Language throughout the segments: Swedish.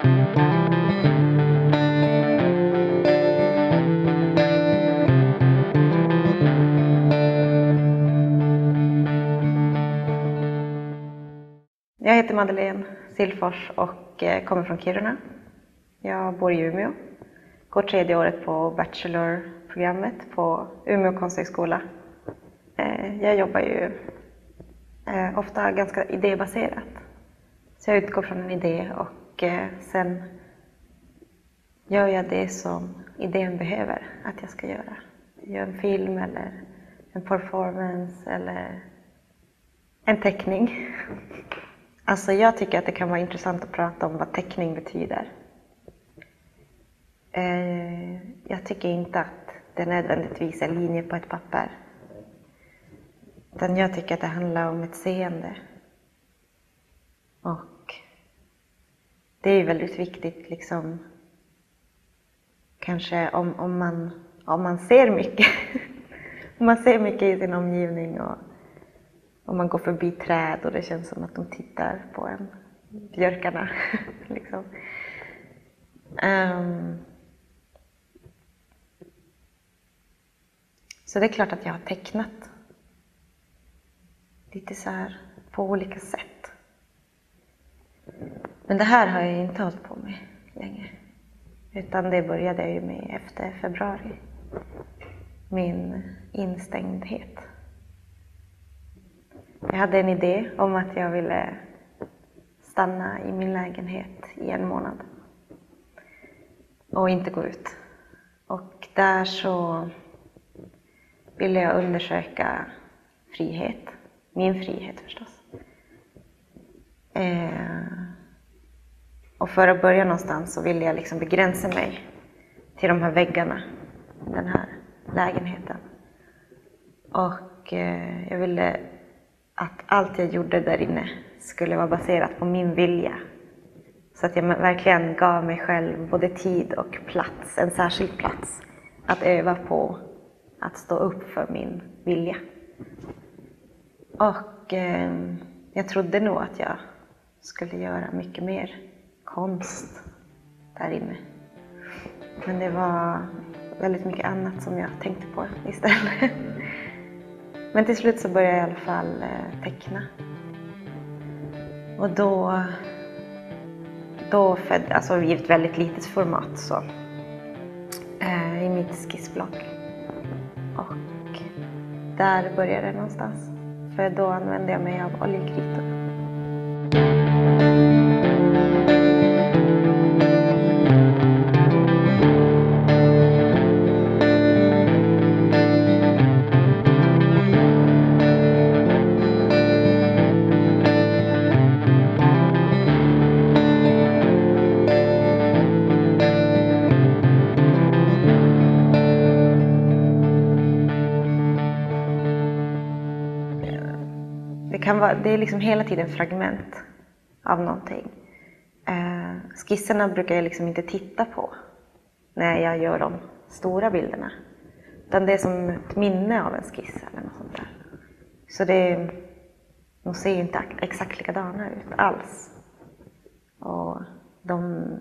Jag heter Madeleine Silfors och kommer från Kiruna. Jag bor i Umeå. Går 3:e året på bachelorprogrammet på Umeå konsthögskola. Jag jobbar ju ofta ganska idébaserat. Så jag utgår från en idé och sen gör jag det som idén behöver att jag ska göra. Jag gör en film eller en performance eller en teckning. Alltså jag tycker att det kan vara intressant att prata om vad teckning betyder. Jag tycker inte att det nödvändigtvis är linjer på ett papper. Utan jag tycker att det handlar om ett seende. Och det är väldigt viktigt liksom, kanske om man ser mycket. Om man ser mycket i sin omgivning och om man går förbi träd och det känns som att de tittar på en, björkarna. liksom. Så det är klart att jag har tecknat lite så här på olika sätt. Men det här har jag inte hållit på med länge. Utan det började jag ju med efter februari. Min instängdhet. Jag hade en idé om att jag ville stanna i min lägenhet i 1 månad. Och inte gå ut. Och där så ville jag undersöka frihet. Min frihet förstås. Och för att börja någonstans så ville jag liksom begränsa mig till de här väggarna. Den här lägenheten. Och jag ville att allt jag gjorde där inne skulle vara baserat på min vilja. Så att jag verkligen gav mig själv både tid och plats, en särskild plats, att öva på att stå upp för min vilja. Och jag trodde nog att jag skulle göra mycket mer konst där inne. Men det var väldigt mycket annat som jag tänkte på istället. Men till slut så började jag i alla fall teckna. Och då födde, alltså i ett väldigt litet format så. I mitt skissblock. Och där började det någonstans. För då använde jag mig av oljekritor. Det är liksom hela tiden fragment av någonting. Skisserna brukar jag liksom inte titta på när jag gör de stora bilderna. Utan det är som ett minne av en skiss eller något sånt där. Så de ser ju inte exakt likadana ut alls. Och de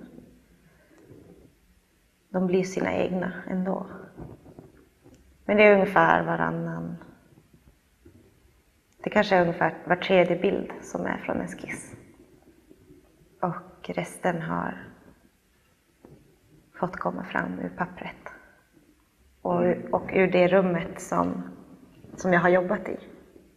blir sina egna ändå. Men det är ungefär varannan. Det kanske är ungefär var 3:e bild som är från en skiss. Och resten har fått komma fram ur pappret. Och ur det rummet som jag har jobbat i.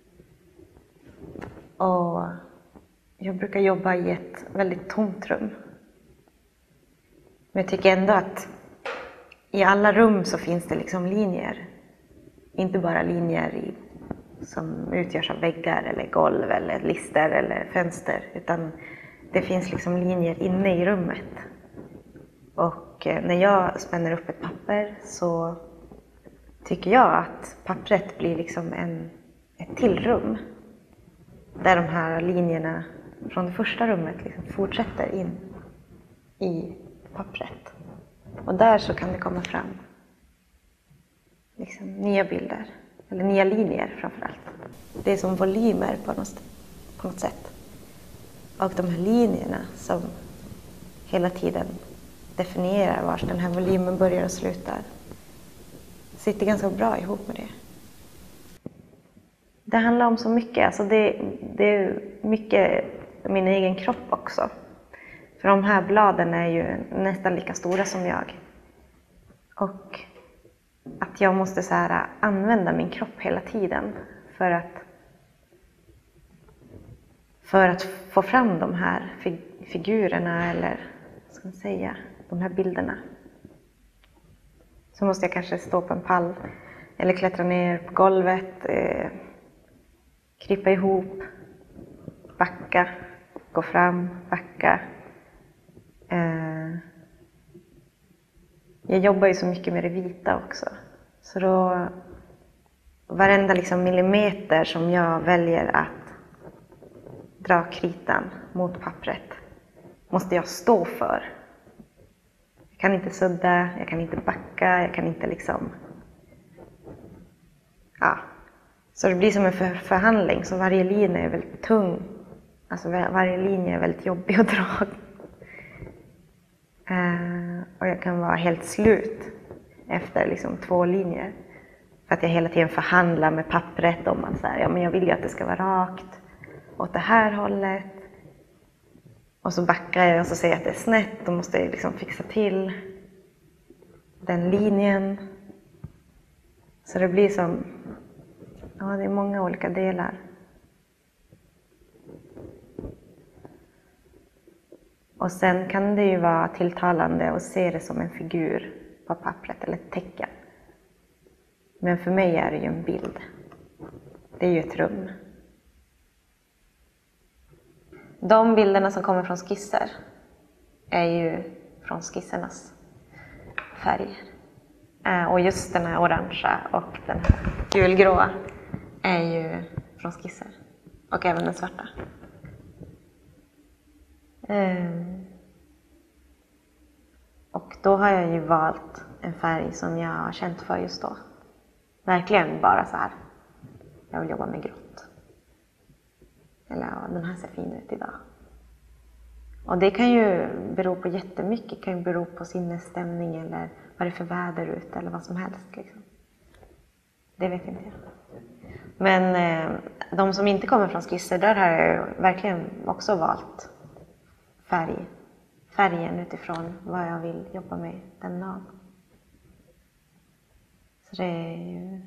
Och jag brukar jobba i ett väldigt tomt rum. Men jag tycker ändå att i alla rum så finns det liksom linjer. Inte bara linjer som utgörs av väggar eller golv eller lister eller fönster. Utan det finns liksom linjer inne i rummet. Och när jag spänner upp ett papper så tycker jag att pappret blir liksom ett till rum. Där de här linjerna från det första rummet liksom fortsätter in i pappret. Och där så kan det komma fram liksom nya bilder. Eller nya linjer framförallt. Det är som volymer på något sätt. Och de här linjerna som hela tiden definierar var den här volymen börjar och slutar. Det sitter ganska bra ihop med det. Det handlar om så mycket. Alltså det är mycket min egen kropp också. För de här bladen är ju nästan lika stora som jag. Och att jag måste så här använda min kropp hela tiden för att få fram de här figurerna, eller vad ska man säga, de här bilderna. Så måste jag kanske stå på en pall eller klättra ner på golvet, krypa ihop, backa, gå fram, backa. Jag jobbar ju så mycket med det vita också. Så då, varenda liksom millimeter som jag väljer att dra kritan mot pappret måste jag stå för. Jag kan inte sudda, jag kan inte backa, jag kan inte liksom... Ja. Så det blir som en förhandling, så varje linje är väldigt tung. Alltså varje linje är väldigt jobbig att dra. Och jag kan vara helt slut efter liksom 2 linjer. För att jag hela tiden förhandlar med pappret om att så här, ja, men jag vill ju att det ska vara rakt åt det här hållet. Och så backar jag och så säger jag att det är snett. Då måste jag liksom fixa till den linjen. Så det blir som... Ja, det är många olika delar. Och sen kan det ju vara tilltalande att se det som en figur på pappret eller ett tecken. Men för mig är det ju en bild. Det är ju ett rum. De bilderna som kommer från skisser är ju från skissernas färger. Och just den här orangea och den här gulgråa är ju från skisser. Och även den svarta. Och då har jag ju valt en färg som jag har känt för just då. Verkligen bara så här. Jag vill jobba med grått. Eller ja, den här ser fin ut idag. Och det kan ju bero på jättemycket. Det kan ju bero på sinnesstämning eller vad det är för väder ute eller vad som helst. Liksom. Det vet inte jag. Men de som inte kommer från skisser, där har jag verkligen också valt färgen utifrån vad jag vill jobba med den dagen. Så det är ju...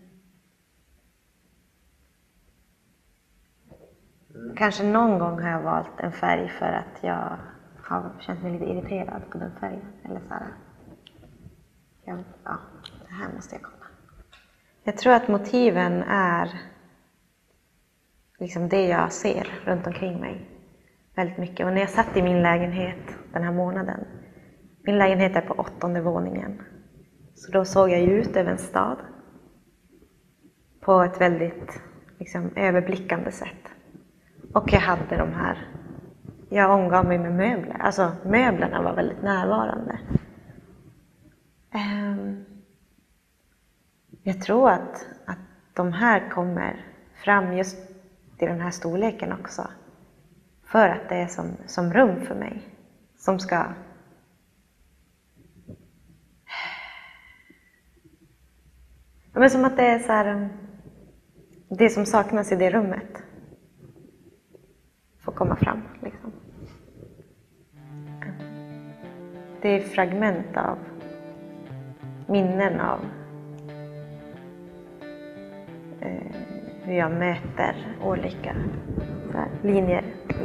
Kanske någon gång har jag valt en färg för att jag har känt mig lite irriterad på den färgen. Eller så här, ja, det här måste jag kolla. Jag tror att motiven är liksom det jag ser runt omkring mig. Väldigt mycket. Och när jag satt i min lägenhet den här månaden. Min lägenhet är på 8:e våningen. Så då såg jag ju ut över en stad. På ett väldigt liksom, överblickande sätt. Och jag hade de här. Jag omgav mig med möbler. Alltså möblerna var väldigt närvarande. Jag tror att de här kommer fram just i den här storleken också. För att det är som rum för mig. Som ska... Men som att det är så här... Det som saknas i det rummet. Får komma fram liksom. Det är fragment av minnen av hur jag möter olika så här, linjer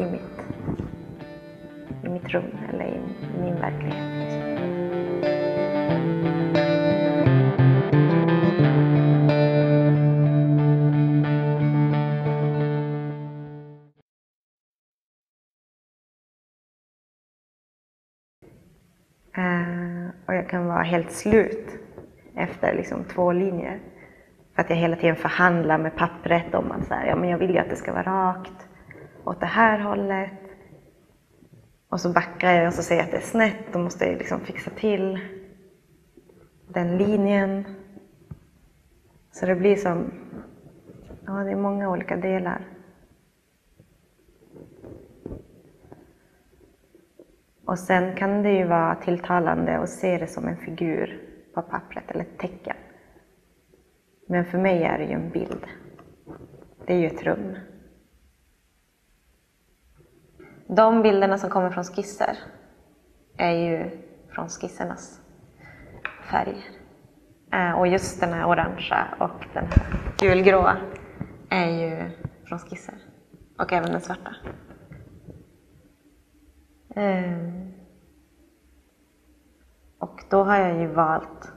i mitt rum eller i min verklighet. Och jag kan vara helt slut efter liksom 2 linjer. För att jag hela tiden förhandlar med pappret om att så här, ja, men jag vill ju att det ska vara rakt åt det här hållet. Och så backar jag och så säger jag att det är snett. Då måste jag liksom fixa till den linjen. Så det blir som... Ja, det är många olika delar. Och sen kan det ju vara tilltalande att se det som en figur på pappret eller ett tecken. Men för mig är det ju en bild. Det är ju ett rum. De bilderna som kommer från skisser är ju från skissernas färger. Och just den här orangea och den här gulgråa är ju från skisser. Och även den svarta. Och då har jag ju valt